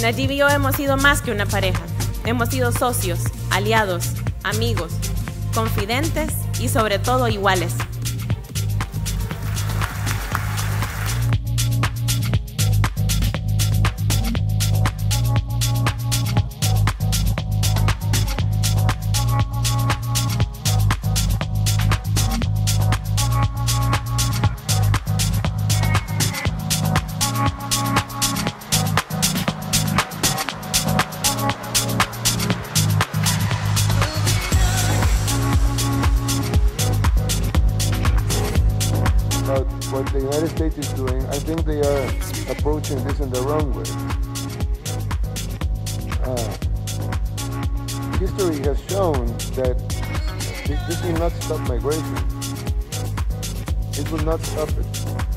Najib y yo hemos sido más que una pareja. Hemos sido socios, aliados, amigos, confidentes y sobre todo iguales. What the United States is doing, I think they are approaching this in the wrong way. History has shown that this will not stop migration. It will not stop it.